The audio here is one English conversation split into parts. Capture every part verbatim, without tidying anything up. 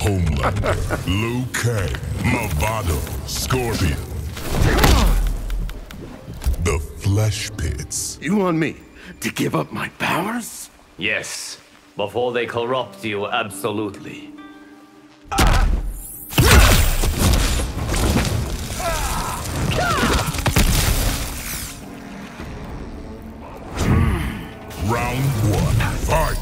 Homelander, Liu Kang, Movado, Scorpion. The Flesh Pits. You want me to give up my powers? Yes. Before they corrupt you, absolutely. Round one, fight!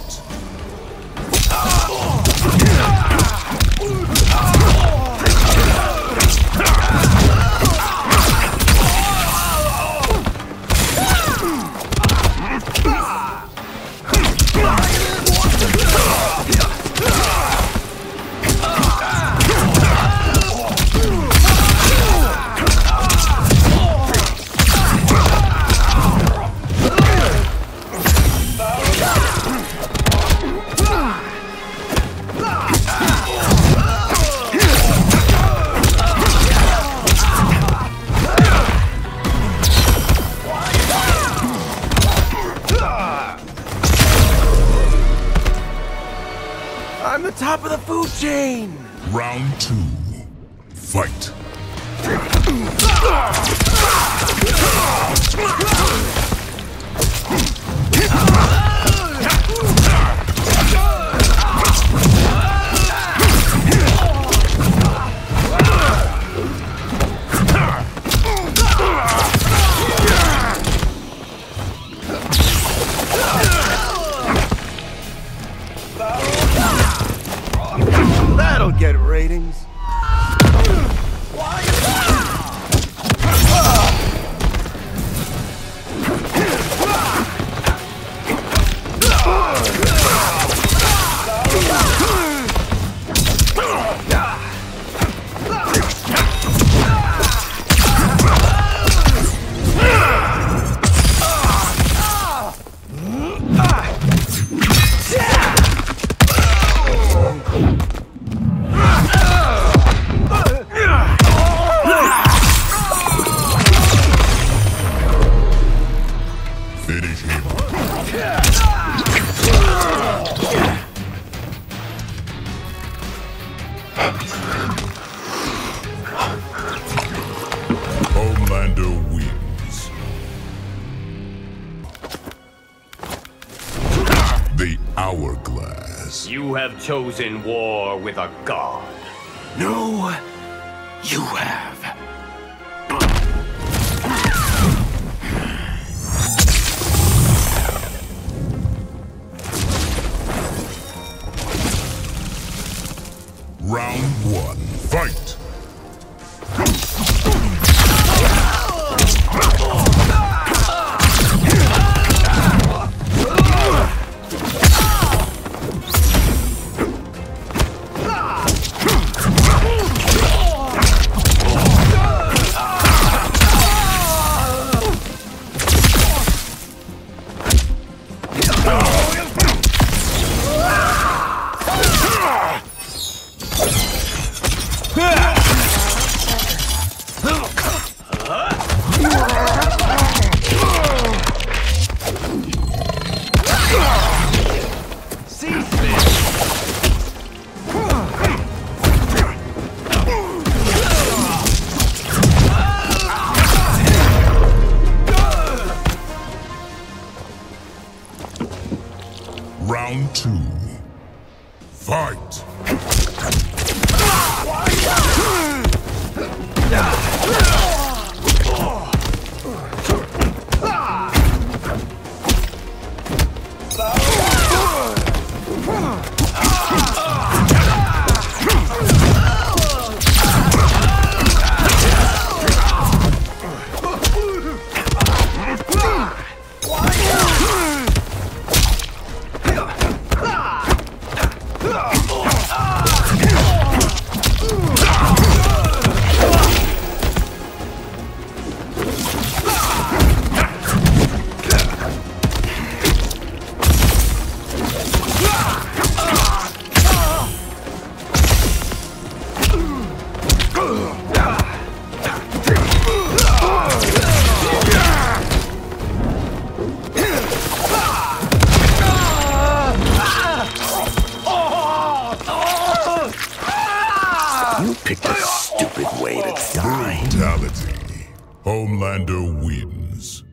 I'm the top of the food chain! Round two, fight! That'll get ratings. Finish him. Homelander wins. The Hourglass. You have chosen war with a god. No, you have. Round one, fight! Round two, fight! You picked a stupid way to die. Brutality. Homelander wins.